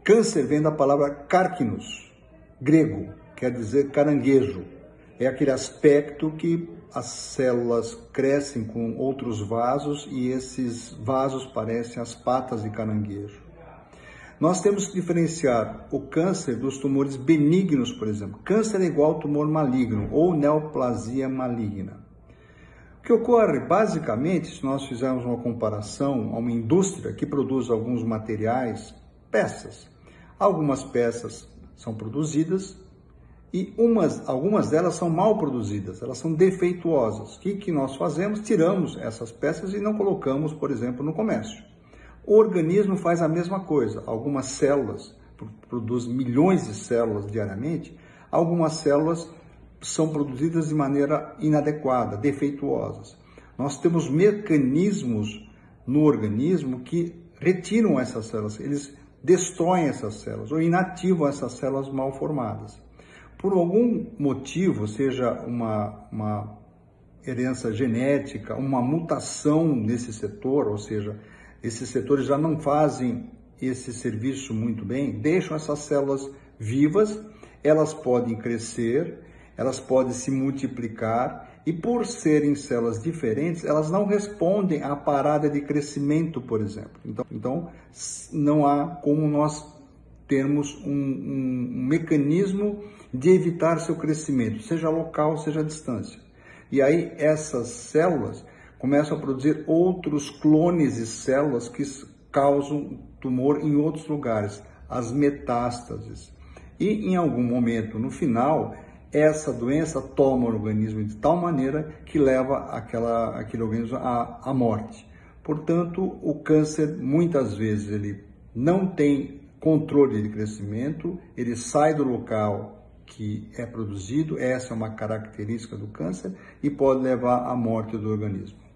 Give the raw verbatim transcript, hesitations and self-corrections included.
Câncer vem da palavra carcinos, grego, quer dizer caranguejo. É aquele aspecto que as células crescem com outros vasos e esses vasos parecem as patas de caranguejo. Nós temos que diferenciar o câncer dos tumores benignos, por exemplo. Câncer é igual ao tumor maligno ou neoplasia maligna. O que ocorre, basicamente, se nós fizermos uma comparação a uma indústria que produz alguns materiais, peças. Algumas peças são produzidas e umas, algumas delas são mal produzidas, elas são defeituosas. O que, que nós fazemos? Tiramos essas peças e não colocamos, por exemplo, no comércio. O organismo faz a mesma coisa. Algumas células, produzem milhões de células diariamente, algumas células são produzidas de maneira inadequada, defeituosas. Nós temos mecanismos no organismo que retiram essas células, eles destroem essas células ou inativam essas células mal formadas. Por algum motivo, seja uma, uma herança genética, uma mutação nesse setor, ou seja, esses setores já não fazem esse serviço muito bem, deixam essas células vivas, elas podem crescer, elas podem se multiplicar e por serem células diferentes, elas não respondem à parada de crescimento, por exemplo. Então, então não há como nós termos um, um, um mecanismo de evitar seu crescimento, seja local, seja à distância. E aí essas células começam a produzir outros clones de células que causam tumor em outros lugares, as metástases. E em algum momento, no final, essa doença toma o organismo de tal maneira que leva aquela, aquele organismo à, à morte. Portanto, o câncer, muitas vezes, ele não tem controle de crescimento, ele sai do local que é produzido, essa é uma característica do câncer, e pode levar à morte do organismo.